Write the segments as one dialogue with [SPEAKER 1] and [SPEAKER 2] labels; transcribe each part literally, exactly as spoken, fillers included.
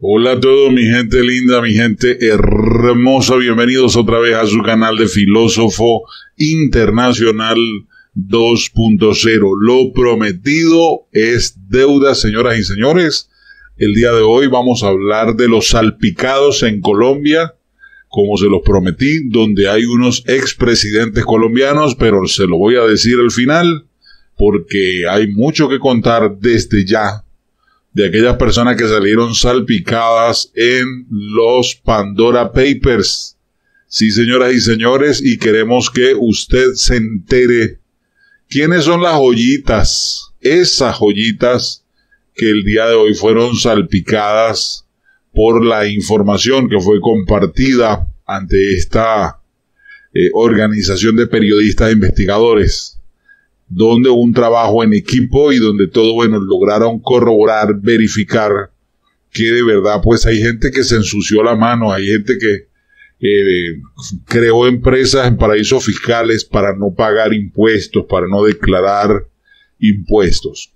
[SPEAKER 1] Hola a todos, mi gente linda, mi gente hermosa, bienvenidos otra vez a su canal de Filósofo Internacional dos punto cero. Lo prometido es deuda, señoras y señores. El día de hoy vamos a hablar de los salpicados en Colombia, como se los prometí, donde hay unos expresidentes colombianos, pero se lo voy a decir al final, porque hay mucho que contar desde ya de aquellas personas que salieron salpicadas en los Pandora Papers. Sí, señoras y señores, y queremos que usted se entere quiénes son las joyitas, esas joyitas que el día de hoy fueron salpicadas por la información que fue compartida ante esta eh, organización de periodistas e investigadores, donde hubo un trabajo en equipo y donde todo, bueno, lograron corroborar, verificar que de verdad, pues hay gente que se ensució la mano, hay gente que eh, creó empresas en paraísos fiscales para no pagar impuestos, para no declarar impuestos.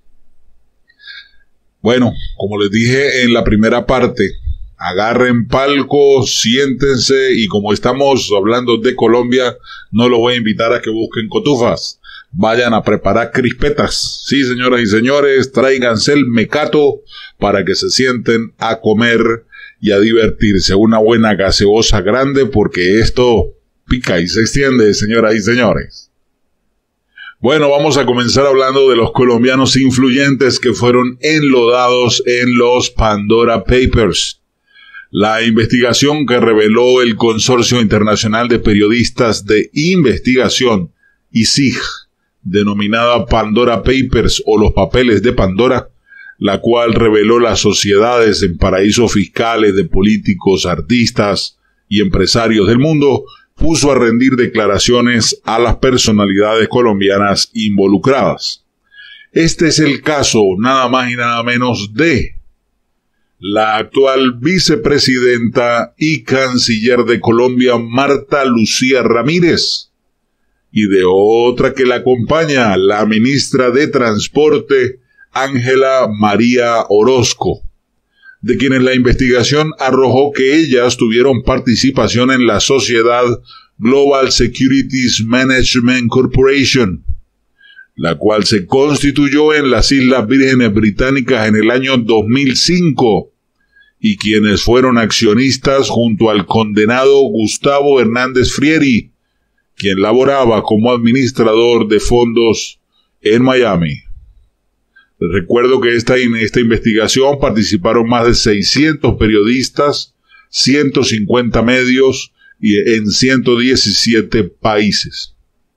[SPEAKER 1] Bueno, como les dije en la primera parte, agarren palco, siéntense, y como estamos hablando de Colombia, no los voy a invitar a que busquen cotufas. Vayan a preparar crispetas. Sí, señoras y señores, tráiganse el mecato para que se sienten a comer y a divertirse. Una buena gaseosa grande, porque esto pica y se extiende, señoras y señores. Bueno, vamos a comenzar hablando de los colombianos influyentes que fueron enlodados en los Pandora Papers. La investigación que reveló el Consorcio Internacional de Periodistas de Investigación, I C I G, denominada Pandora Papers o los papeles de Pandora, la cual reveló las sociedades en paraísos fiscales de políticos, artistas y empresarios del mundo, puso a rendir declaraciones a las personalidades colombianas involucradas. Este es el caso, nada más y nada menos, de la actual vicepresidenta y canciller de Colombia, Marta Lucía Ramírez, y de otra que la acompaña, la ministra de Transporte, Ángela María Orozco, de quienes la investigación arrojó que ellas tuvieron participación en la sociedad Global Securities Management Corporation, la cual se constituyó en las Islas Vírgenes Británicas en el año dos mil cinco, y quienes fueron accionistas junto al condenado Gustavo Hernández Frieri, quien laboraba como administrador de fondos en Miami. Les recuerdo que esta, en esta investigación participaron más de seiscientos periodistas, ciento cincuenta medios y en ciento diecisiete países.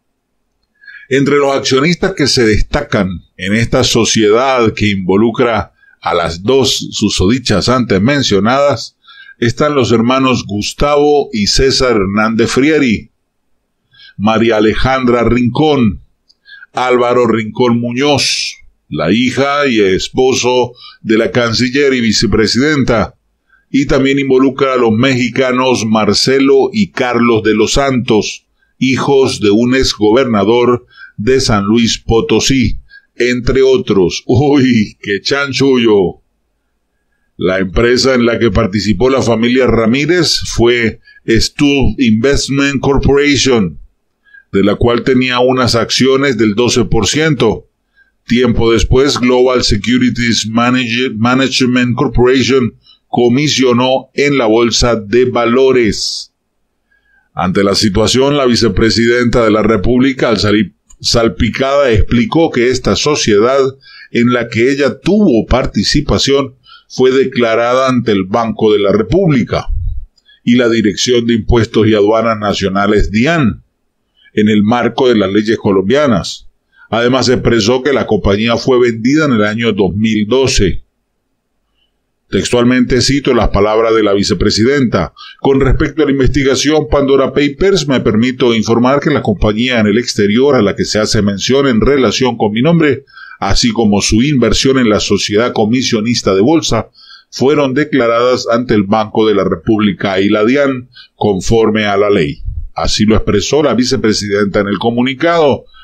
[SPEAKER 1] Entre los accionistas que se destacan en esta sociedad que involucra a las dos susodichas antes mencionadas, están los hermanos Gustavo y César Hernández Frieri, María Alejandra Rincón, Álvaro Rincón Muñoz, la hija y esposo de la canciller y vicepresidenta, y también involucra a los mexicanos Marcelo y Carlos de los Santos, hijos de un exgobernador de San Luis Potosí, entre otros. ¡Uy, qué chanchullo! La empresa en la que participó la familia Ramírez fue Stubb Investment Corporation, de la cual tenía unas acciones del doce por ciento. Tiempo después, Global Securities Management Corporation comisionó en la Bolsa de Valores. Ante la situación, la vicepresidenta de la República, al salir salpicada, explicó que esta sociedad en la que ella tuvo participación fue declarada ante el Banco de la República y la Dirección de Impuestos y Aduanas Nacionales, DIAN, en el marco de las leyes colombianas. Además, expresó que la compañía fue vendida en el año dos mil doce. Textualmente cito las palabras de la vicepresidenta. Con respecto a la investigación Pandora Papers, me permito informar que la compañía en el exterior a la que se hace mención en relación con mi nombre, así como su inversión en la sociedad comisionista de bolsa, fueron declaradas ante el Banco de la República y la DIAN conforme a la ley. Así lo expresó la vicepresidenta en el comunicado,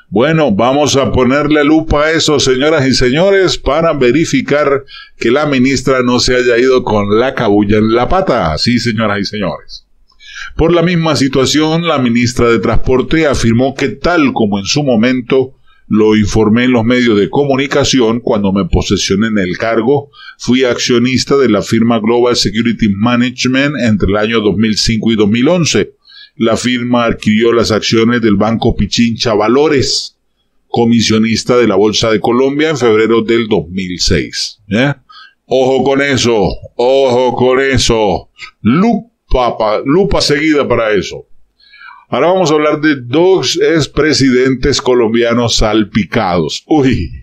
[SPEAKER 1] Bueno, vamos a ponerle lupa a eso, señoras y señores, para verificar que la ministra no se haya ido con la cabulla en la pata. Sí, señoras y señores. Por la misma situación, la ministra de Transporte afirmó que tal como en su momento lo informé en los medios de comunicación cuando me posesioné en el cargo, fui accionista de la firma Global Security Management entre el año dos mil cinco y dos mil once. La firma adquirió las acciones del Banco Pichincha Valores, comisionista de la Bolsa de Colombia, en febrero del dos mil seis. ¿Eh? Ojo con eso, ojo con eso. Lupa, pa, lupa seguida para eso. Ahora vamos a hablar de dos expresidentes colombianos salpicados. Uy.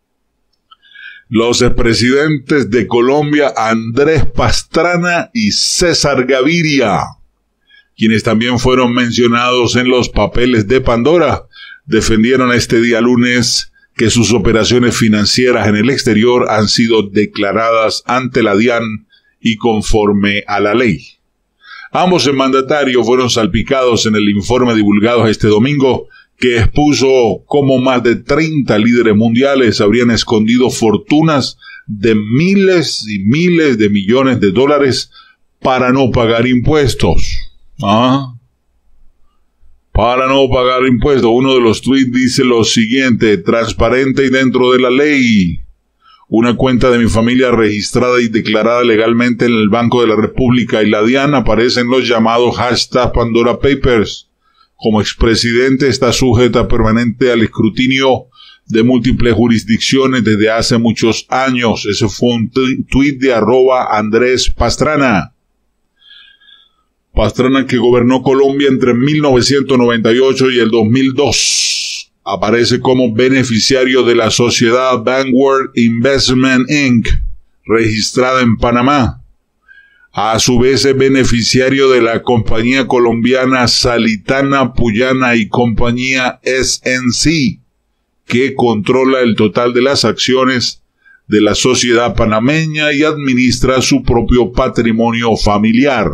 [SPEAKER 1] Los expresidentes de Colombia, Andrés Pastrana y César Gaviria, quienes también fueron mencionados en los papeles de Pandora, defendieron este día lunes que sus operaciones financieras en el exterior han sido declaradas ante la DIAN y conforme a la ley. Ambos mandatarios fueron salpicados en el informe divulgado este domingo, que expuso cómo más de treinta líderes mundiales habrían escondido fortunas de miles y miles de millones de dólares para no pagar impuestos. ¿Ah? Para no pagar impuestos. Uno de los tweets dice lo siguiente: transparente y dentro de la ley. Una cuenta de mi familia registrada y declarada legalmente en el Banco de la República y la DIAN aparece en los llamados hashtag Pandora Papers. Como expresidente está sujeta permanente al escrutinio de múltiples jurisdicciones desde hace muchos años. Ese fue un tuit de arroba Andrés Pastrana. Pastrana, que gobernó Colombia entre mil novecientos noventa y ocho y el dos mil dos. Aparece como beneficiario de la sociedad Vanguard Investment incorporated, registrada en Panamá. A su vez es beneficiario de la compañía colombiana Salitana, Puyana y compañía S N C, que controla el total de las acciones de la sociedad panameña y administra su propio patrimonio familiar.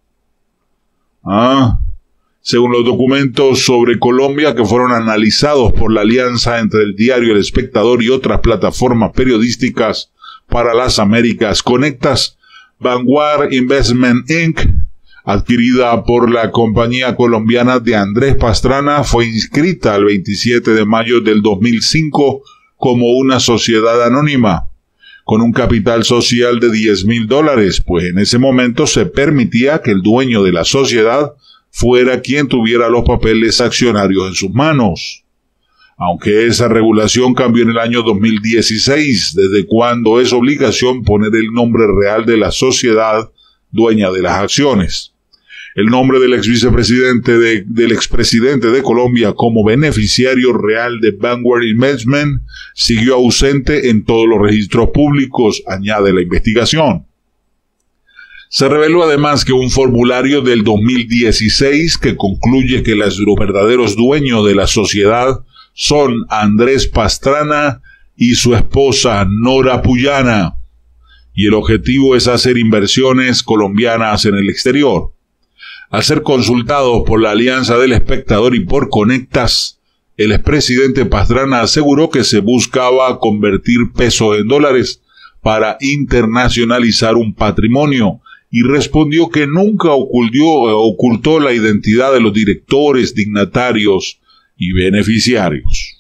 [SPEAKER 1] Ah... Según los documentos sobre Colombia que fueron analizados por la alianza entre el diario El Espectador y otras plataformas periodísticas para las Américas Conectas, Vanguard Investment incorporated, adquirida por la compañía colombiana de Andrés Pastrana, fue inscrita el veintisiete de mayo del dos mil cinco como una sociedad anónima, con un capital social de diez mil dólares, pues en ese momento se permitía que el dueño de la sociedad fuera quien tuviera los papeles accionarios en sus manos. Aunque esa regulación cambió en el año dos mil dieciséis, desde cuando es obligación poner el nombre real de la sociedad dueña de las acciones. El nombre del ex vicepresidente de, del expresidente de Colombia como beneficiario real de Vanguard Investment siguió ausente en todos los registros públicos, añade la investigación. Se reveló además que un formulario del dos mil dieciséis que concluye que los verdaderos dueños de la sociedad son Andrés Pastrana y su esposa Nora Puyana, y el objetivo es hacer inversiones colombianas en el exterior. Al ser consultado por la Alianza del Espectador y por Conectas, el expresidente Pastrana aseguró que se buscaba convertir pesos en dólares para internacionalizar un patrimonio, y respondió que nunca ocultó, ocultó la identidad de los directores, dignatarios y beneficiarios.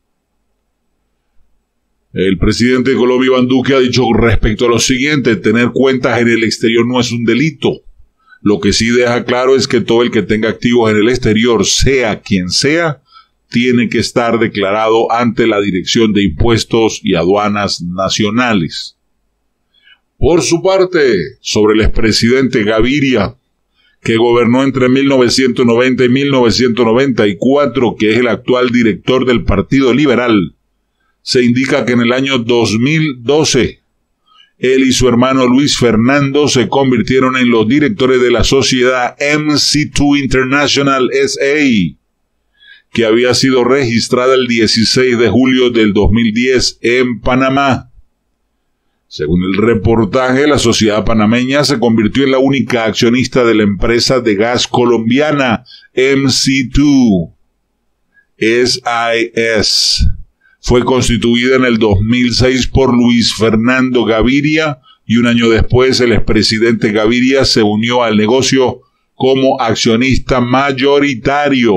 [SPEAKER 1] El presidente de Colombia, Iván Duque, ha dicho respecto a lo siguiente: tener cuentas en el exterior no es un delito. Lo que sí deja claro es que todo el que tenga activos en el exterior, sea quien sea, tiene que estar declarado ante la Dirección de Impuestos y Aduanas Nacionales. Por su parte, sobre el expresidente Gaviria, que gobernó entre mil novecientos noventa y mil novecientos noventa y cuatro, que es el actual director del Partido Liberal, se indica que en el año dos mil doce, él y su hermano Luis Fernando se convirtieron en los directores de la sociedad M C dos International S A, que había sido registrada el dieciséis de julio del dos mil diez en Panamá. Según el reportaje, la sociedad panameña se convirtió en la única accionista de la empresa de gas colombiana M C dos. S I S. Fue constituida en el dos mil seis por Luis Fernando Gaviria y un año después el expresidente Gaviria se unió al negocio como accionista mayoritario.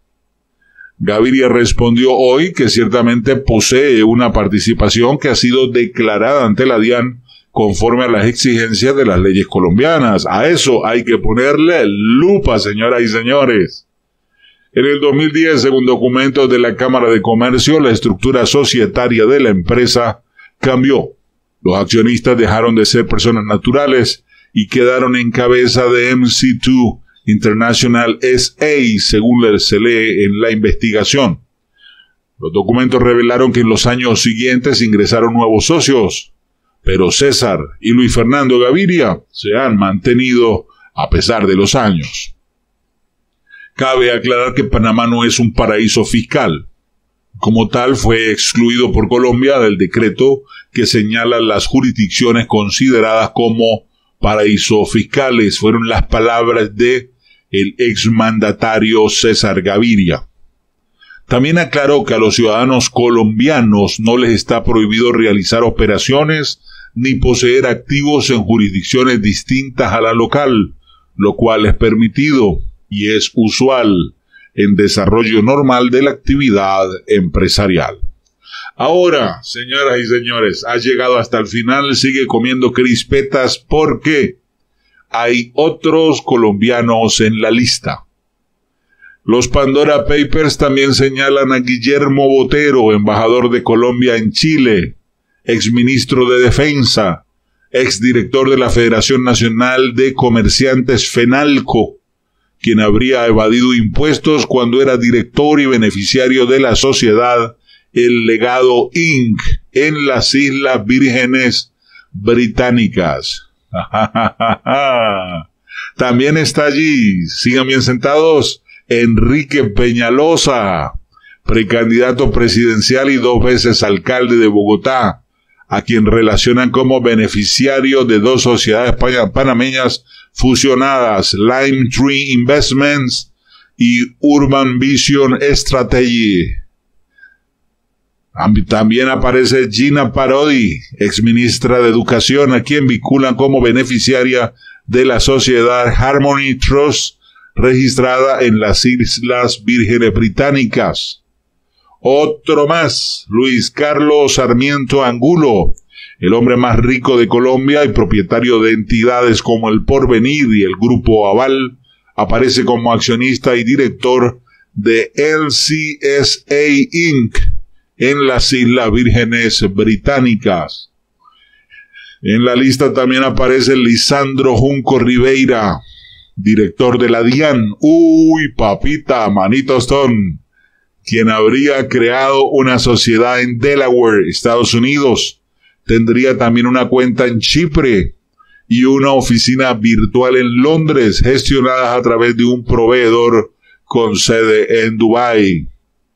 [SPEAKER 1] Gaviria respondió hoy que ciertamente posee una participación que ha sido declarada ante la DIAN conforme a las exigencias de las leyes colombianas. A eso hay que ponerle lupa, señoras y señores. En el dos mil diez, según documentos de la Cámara de Comercio, la estructura societaria de la empresa cambió. Los accionistas dejaron de ser personas naturales y quedaron en cabeza de M C dos International S A, según se lee en la investigación. Los documentos revelaron que en los años siguientes ingresaron nuevos socios, pero César y Luis Fernando Gaviria se han mantenido a pesar de los años. Cabe aclarar que Panamá no es un paraíso fiscal. Como tal, fue excluido por Colombia del decreto que señala las jurisdicciones consideradas como paraísos fiscales. Fueron las palabras de el exmandatario César Gaviria. También aclaró que a los ciudadanos colombianos no les está prohibido realizar operaciones ni poseer activos en jurisdicciones distintas a la local, lo cual es permitido y es usual en desarrollo normal de la actividad empresarial. Ahora, señoras y señores, ha llegado hasta el final, sigue comiendo crispetas porque hay otros colombianos en la lista. Los Pandora Papers también señalan a Guillermo Botero, embajador de Colombia en Chile, exministro de Defensa, exdirector de la Federación Nacional de Comerciantes FENALCO, quien habría evadido impuestos cuando era director y beneficiario de la sociedad El Legado incorporated en las Islas Vírgenes Británicas. También está allí, sigan bien sentados, Enrique Peñalosa, precandidato presidencial y dos veces alcalde de Bogotá, a quien relacionan como beneficiario de dos sociedades panameñas fusionadas, Lime Tree Investments y Urban Vision Strategy. También aparece Gina Parodi, exministra de Educación, a quien vinculan como beneficiaria de la sociedad Harmony Trust, registrada en las Islas Vírgenes Británicas. Otro más, Luis Carlos Sarmiento Angulo, el hombre más rico de Colombia y propietario de entidades como El Porvenir y el Grupo Aval, aparece como accionista y director de L C S A incorporated en las Islas Vírgenes Británicas. En la lista también aparece Lisandro Junco Ribeira, director de la DIAN. Uy, papita, manito Stone, quien habría creado una sociedad en Delaware, Estados Unidos. Tendría también una cuenta en Chipre y una oficina virtual en Londres, gestionadas a través de un proveedor con sede en Dubái.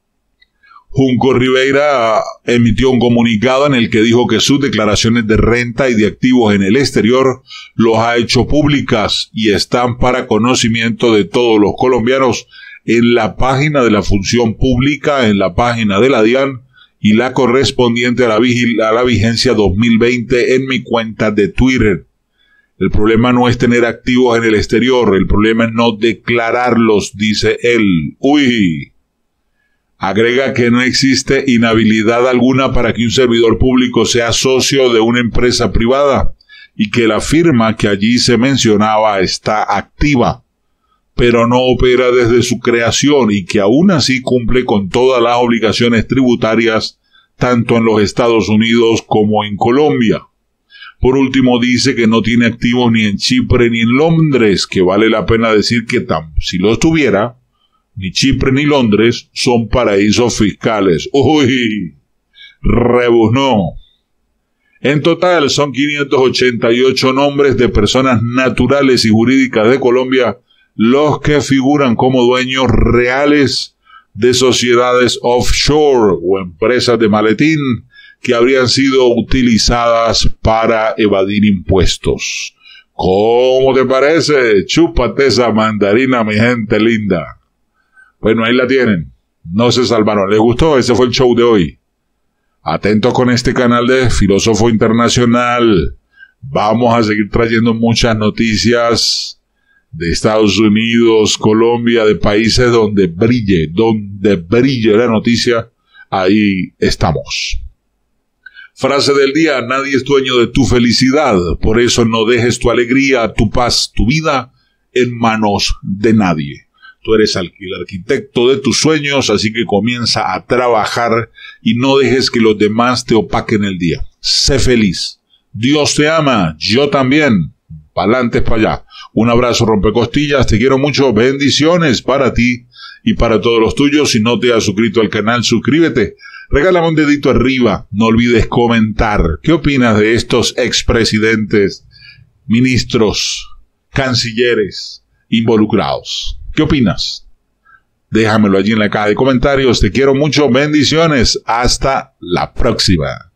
[SPEAKER 1] Junco Ribeira emitió un comunicado en el que dijo que sus declaraciones de renta y de activos en el exterior los ha hecho públicas y están para conocimiento de todos los colombianos en la página de la Función Pública, en la página de la DIAN y la correspondiente a la, vigil- a la vigencia dos mil veinte en mi cuenta de Twitter. El problema no es tener activos en el exterior, el problema es no declararlos, dice él. Uy. Agrega que no existe inhabilidad alguna para que un servidor público sea socio de una empresa privada y que la firma que allí se mencionaba está activa, pero no opera desde su creación y que aún así cumple con todas las obligaciones tributarias tanto en los Estados Unidos como en Colombia. Por último, dice que no tiene activos ni en Chipre ni en Londres, que vale la pena decir que tam, si los tuviera, ni Chipre ni Londres son paraísos fiscales. ¡Uy! Rebuznó. En total son quinientos ochenta y ocho nombres de personas naturales y jurídicas de Colombia los que figuran como dueños reales de sociedades offshore o empresas de maletín que habrían sido utilizadas para evadir impuestos. ¿Cómo te parece? Chúpate esa mandarina, mi gente linda. Bueno, ahí la tienen. no se salvaron. ¿Les gustó? Ese fue el show de hoy. Atentos con este canal de Filósofo Internacional. Vamos a seguir trayendo muchas noticias de Estados Unidos, Colombia, de países donde brille, donde brille la noticia. Ahí estamos. Frase del día: nadie es dueño de tu felicidad, por eso no dejes tu alegría, tu paz, tu vida en manos de nadie. Tú eres el arquitecto de tus sueños, así que comienza a trabajar y no dejes que los demás te opaquen el día. Sé feliz. Dios te ama, yo también. Pa'lante para allá. Un abrazo rompecostillas, te quiero mucho, bendiciones para ti y para todos los tuyos. Si no te has suscrito al canal, suscríbete. Regálame un dedito arriba, no olvides comentar. ¿Qué opinas de estos expresidentes, ministros, cancilleres involucrados? ¿Qué opinas? Déjamelo allí en la caja de comentarios. Te quiero mucho, bendiciones. Hasta la próxima.